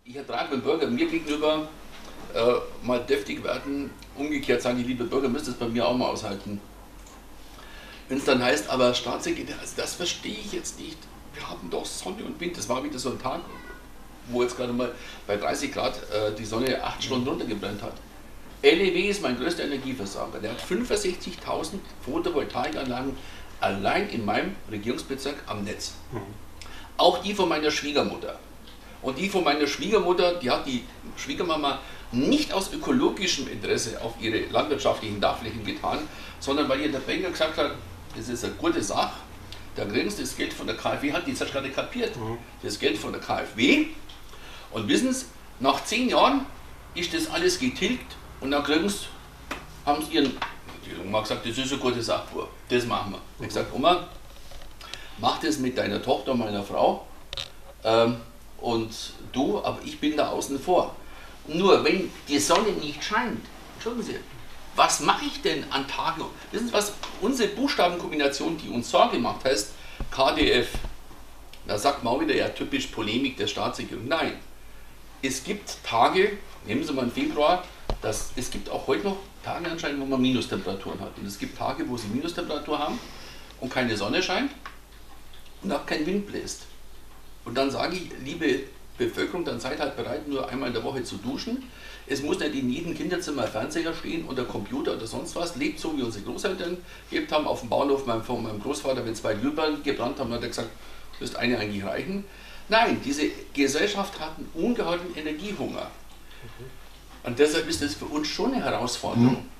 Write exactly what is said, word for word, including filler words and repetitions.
Ich ertrage mit Bürger mir gegenüber äh, mal deftig werden, umgekehrt sagen die liebe Bürger, müsst es bei mir auch mal aushalten. Wenn es dann heißt, aber Staatssekretär, also das verstehe ich jetzt nicht. Wir haben doch Sonne und Wind. Das war wieder so ein Tag, wo jetzt gerade mal bei dreißig Grad äh, die Sonne acht Stunden runtergebrannt hat. L E W ist mein größter Energieversorger. Der hat fünfundsechzigtausend Photovoltaikanlagen allein in meinem Regierungsbezirk am Netz. Mhm. Auch die von meiner Schwiegermutter. Und die von meiner Schwiegermutter, die hat die Schwiegermama nicht aus ökologischem Interesse auf ihre landwirtschaftlichen Dachflächen getan, sondern weil ihr der Banker gesagt hat, das ist eine gute Sache, da kriegen sie das Geld von der K f W, hat die jetzt gerade kapiert, mhm. das Geld von der K f W. Und wissen Sie, nach zehn Jahren ist das alles getilgt und dann kriegen sie, haben sie ihren, die Oma gesagt, das ist eine gute Sache, das machen wir. Mhm. Ich habe gesagt, Oma, mach das mit deiner Tochter und meiner Frau. Ähm, Und du, aber ich bin da außen vor. Nur wenn die Sonne nicht scheint, entschuldigen Sie, was mache ich denn an Tagen? Wissen Sie was, unsere Buchstabenkombination, die uns Sorge macht, heißt K D F. Da sagt man auch wieder, ja typisch Polemik der Staatsregierung. Nein, es gibt Tage, nehmen Sie mal im Februar, das, es gibt auch heute noch Tage anscheinend, wo man Minustemperaturen hat. Und es gibt Tage, wo Sie Minustemperatur haben und keine Sonne scheint und auch kein Wind bläst. Und dann sage ich, liebe Bevölkerung, dann seid halt bereit, nur einmal in der Woche zu duschen. Es muss nicht in jedem Kinderzimmer ein Fernseher stehen oder Computer oder sonst was. Lebt so, wie unsere Großeltern gelebt haben. Auf dem Bauernhof von meinem Großvater, wenn zwei Glühbirnen gebrannt haben, hat er gesagt, müsste eine eigentlich reichen. Nein, diese Gesellschaft hat einen ungeheuren Energiehunger. Und deshalb ist das für uns schon eine Herausforderung.